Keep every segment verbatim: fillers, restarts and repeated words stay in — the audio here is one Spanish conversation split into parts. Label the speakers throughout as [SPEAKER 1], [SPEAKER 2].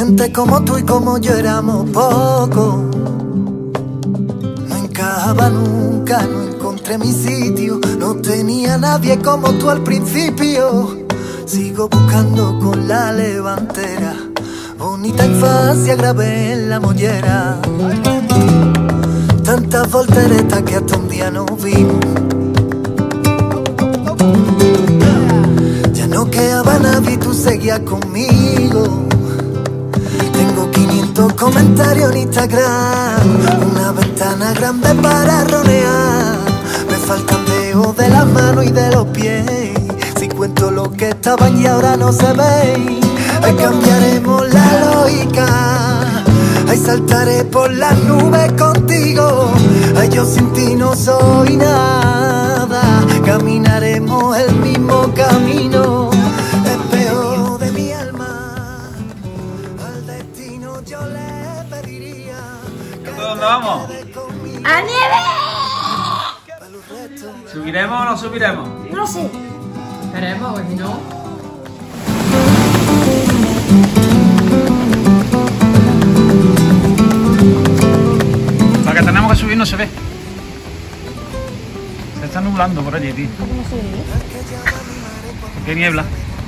[SPEAKER 1] Gente como tú y como yo éramos pocos. No encajaba nunca, no encontré mi sitio. No tenía nadie como tú al principio. Sigo buscando con la levantera. Bonita infancia grabé en la mollera. Tantas volteretas que hasta un día no vimos. Ya no quedaba nadie y tú seguías conmigo. Tengo quinientos comentarios en Instagram, una ventana grande para ronear. Me faltan dedos de las manos y de los pies. Si cuento lo que estaban y ahora no se ven. Ahí cambiaremos la lógica. Ahí saltaré por las nubes contigo. Ay, yo sin ti no soy nada. Caminaremos el mismo camino. Espejo de mi alma. Al destino yo le pediría.
[SPEAKER 2] ¿Dónde vamos?
[SPEAKER 3] ¡A nieve!
[SPEAKER 2] ¿Subiremos o no subiremos?
[SPEAKER 3] No sé.
[SPEAKER 4] Esperemos, porque si no...
[SPEAKER 2] Lo que tenemos que subir no se ve. Se está nublando por allí, tío.
[SPEAKER 3] ¿Cómo no se ve?
[SPEAKER 2] ¿Qué niebla?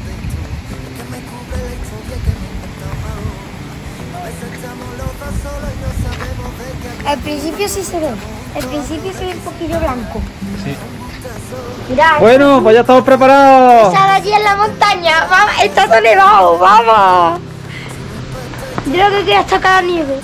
[SPEAKER 3] Al principio sí se ve. Al principio se ve un poquillo blanco.
[SPEAKER 2] Sí.
[SPEAKER 3] Mira.
[SPEAKER 2] Bueno, pues ya estamos preparados.
[SPEAKER 3] Esa de allí en la montaña. Vamos, está todo nevado. Vamos. Yo lo que quiero es tocar la nieve.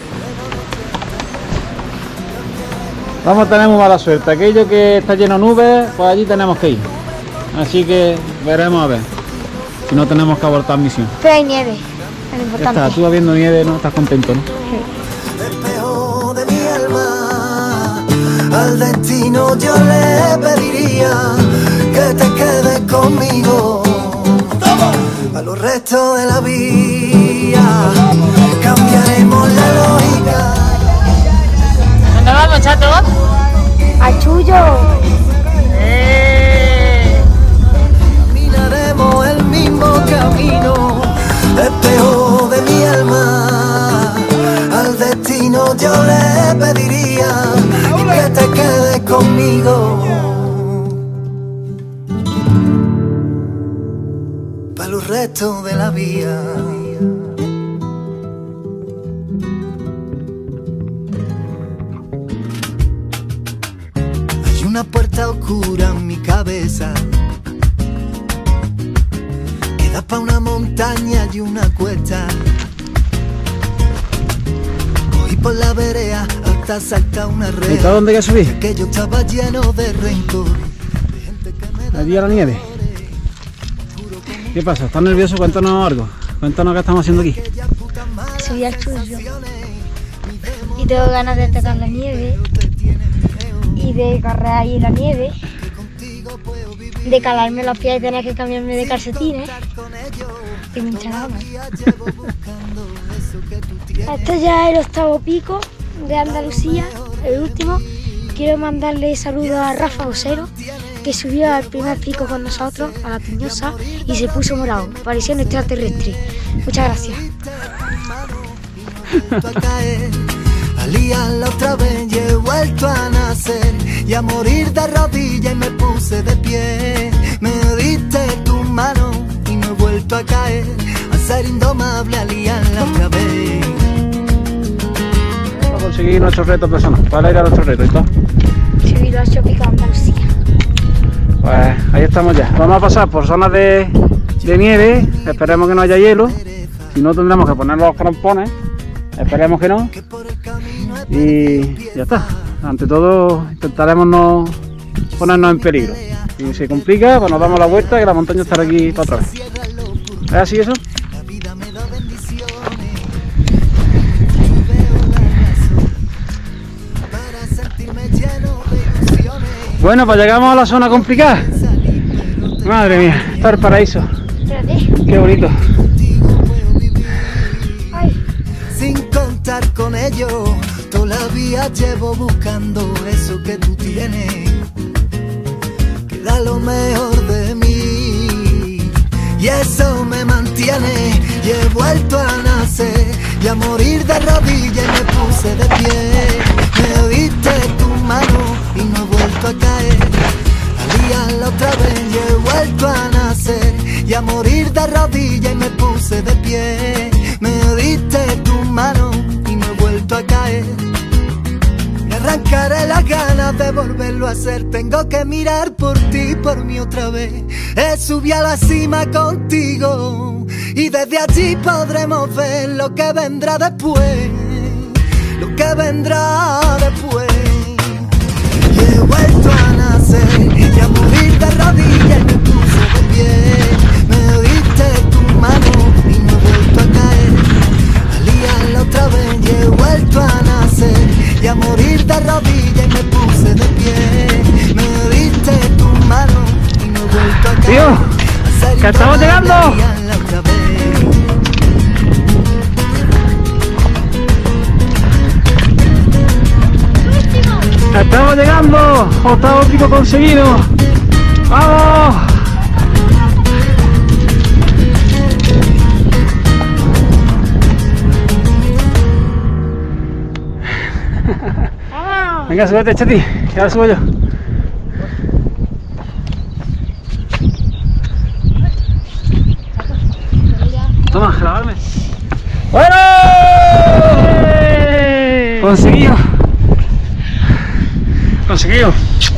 [SPEAKER 2] Vamos a tener muy mala suerte. Aquello que está lleno de nubes, pues allí tenemos que ir. Así que veremos a ver. Si no tenemos que abortar misión.
[SPEAKER 3] Pero hay nieve. Es lo
[SPEAKER 2] Ya
[SPEAKER 3] importante.
[SPEAKER 2] está, tú vas viendo nieve, ¿no? Estás contento, ¿no?
[SPEAKER 3] Sí.
[SPEAKER 1] Espejo de mi alma. Al destino yo le pediría que te quedes conmigo. A los restos de la vía cambiaremos la lógica.
[SPEAKER 4] ¿Dónde vamos, chato?
[SPEAKER 3] ¡A Chullo!
[SPEAKER 4] ¡Eh!
[SPEAKER 1] Caminaremos el mismo camino. Espejo de mi alma. Al destino yo le pediría que te quedes conmigo. Para los restos de la vía. Hay una puerta oscura en mi cabeza que da pa' una montaña y una cuesta. Voy por la vereda hasta saltar una red.
[SPEAKER 2] ¿Y todo dónde hay que subir?
[SPEAKER 1] Que yo estaba lleno de rencor.
[SPEAKER 2] Allí a la nieve. ¿Qué pasa? ¿Estás nervioso? Cuéntanos algo. Cuéntanos qué estamos haciendo aquí.
[SPEAKER 3] Subí al Chullo. Y tengo ganas de tocar la nieve. Y de correr ahí en la nieve. De calarme los pies y tener que cambiarme de calcetines. Y muchas ganas. Este ya es el octavo pico de Andalucía, el último. Quiero mandarle saludos a Rafa Osero, que subió al primer pico con nosotros, a la Tiñosa, y se puso morado. Parecía un extraterrestre. Muchas gracias.
[SPEAKER 1] A liarla otra vez y he vuelto a nacer y a morir de rodillas y me puse de pie. Me diste tu mano y no he vuelto a caer, a ser indomable, a liarla otra vez.
[SPEAKER 2] Vamos a conseguir nuestros retos personales. Para ir a nuestros retos y todo.
[SPEAKER 3] Subí los ocho picos de Andalucía.
[SPEAKER 2] Pues ahí estamos ya. Vamos a pasar por zonas de, de nieve. Esperemos que no haya hielo. Si no, tendremos que poner los crampones. Esperemos que no. Y ya está. Ante todo, intentaremos no ponernos en peligro. Si se complica, pues nos damos la vuelta y la montaña estará aquí para otra vez. ¿Es así eso? Bueno, pues llegamos a la zona complicada. Madre mía, está el paraíso.
[SPEAKER 3] Espérate.
[SPEAKER 2] Qué bonito.
[SPEAKER 3] Ay.
[SPEAKER 1] Sin contar con ello, todavía llevo buscando eso que tú tienes, que da lo mejor de mí, y eso me mantiene y he vuelto a nacer y a morir de rodillas y me puse de pie. Me diste tu mano y no he vuelto a caer. A liarla otra vez y he vuelto a nacer y a morir de rodillas y me puse de pie. Me diste tu mano y no he vuelto a caer. Me arrancaré las ganas de volverlo a hacer. Tengo que mirar por ti, por mí otra vez. He subido a la cima contigo y desde allí podremos ver lo que vendrá después, lo que vendrá después. Y he vuelto a nacer y a morir de rodillas y me puse de pie. Me diste tu mano y no he vuelto a caer. A liarla otra vez y he vuelto a nacer y a morir de rodillas y me puse de pie. Me diste tu mano y no he vuelto a caer.
[SPEAKER 2] Tío, que estamos llegando. Estamos llegando, octavo pico conseguido. ¡Vamos! Venga, súbete, Cheti, que ahora subo yo. Toma, grabarme. ¡Bueno! Conseguido. Conseguido.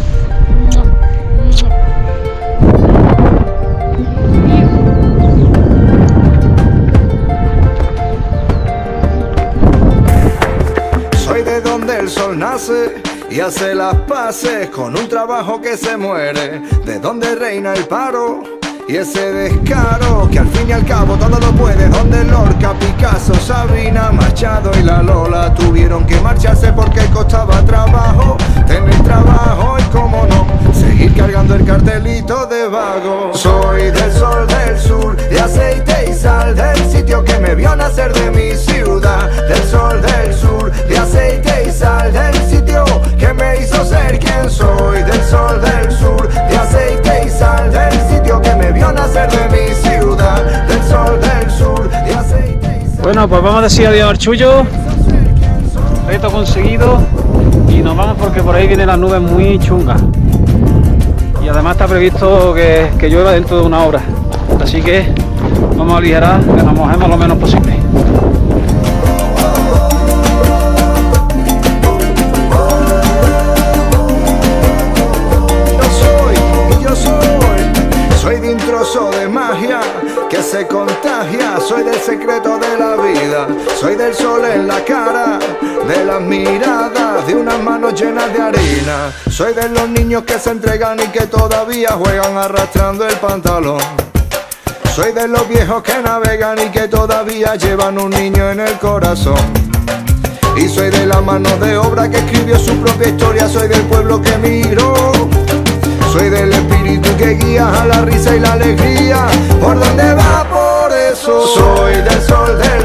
[SPEAKER 5] Soy de donde el sol nace y hace las paces con un trabajo que se muere, de donde reina el paro y ese descaro que al fin y al cabo todo lo puede, donde Lorca, Picasso, Sabrina, Machado y la Lola tuvieron que marcharse porque costaba trabajo tener trabajo y cómo no seguir cargando el cartelito de vago. Soy del sol del sur, de aceite y sal, del sitio que me vio nacer de mi ciudad. Del sol del sur, de aceite y sal, del sitio que me hizo ser quien soy. Del sol del sur, de aceite y sal, del sitio que me vio nacer de mi ciudad. Del sol del sur, de aceite y sal.
[SPEAKER 2] Bueno, pues vamos a decir adiós al Chullo. Reto conseguido. Y nos vamos porque por ahí vienen las nubes muy chungas. Y además está previsto que, que llueva dentro de una hora. Así que vamos a aligerar, que nos mojemos lo menos posible.
[SPEAKER 5] Soy de un trozo de magia que se contagia, soy del secreto de la vida, soy del sol en la cara, de las miradas, de unas manos llenas de harina, soy de los niños que se entregan y que todavía juegan arrastrando el pantalón, soy de los viejos que navegan y que todavía llevan un niño en el corazón. Y soy de la mano de obra que escribió su propia historia, soy del pueblo que migró. Soy del espíritu que guía a la risa y la alegría, por donde va, por eso soy del sol del